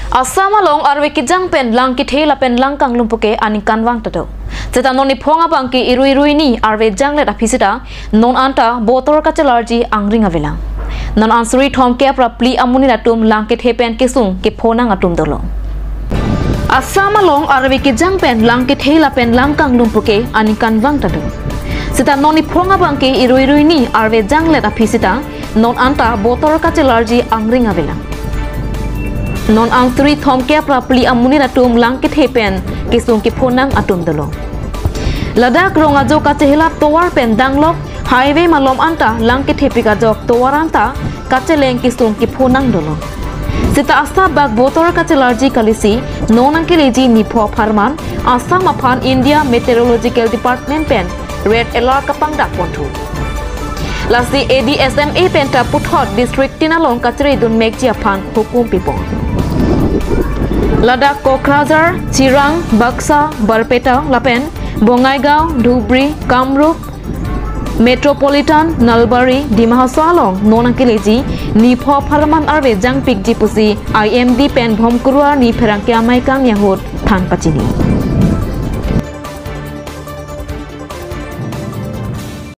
Assam along arwe kijang pen lang kithela pen lang kang lumpuke ani kanwang tato. Ceta non niphonga bangki irui ni arwe jang let apisita non anta botor ka chalarji angring avelang. Non ansuri thom ke prapli amuni latum lang kithe pen kisung ke phonang atum dolo. Assam along arwe kijang pen lang kithela pen lang kang lumpuke ani kanwang tato. Ceta non niphonga bangki irui ni arwe jang let apisita non anta botor ka chalarji angring avelang. Non ang turi thom ke prapli amuni natum langkit hepen kisung ki phonang atum dolo. Ladak ronga jo ka chehla towar pen danglok highway malom anta langkit hepika jok towar anta kacheleng kisung ki phonang dolo. Sita asta bag botor ka chelarji kalisi non nangkeleji nipho apharman Assam aphan India Meteorological Department pen red alert kepangdak pontu. Lasi ADSMA penta puthot district tinalong kachri dun mekji aphan hukum pipong. Ladakh Kokrajhar, Chirang, Baksa, Barpeta, Lapen, Bongaigaon, Dhubri, Kamrup, Metropolitan, Nalbari, Dima Hasao along nangkeleji nipho apharman arwe jang pikji pusi IMD pen bhomkurua ni pherangkya maikang yahut than pachini.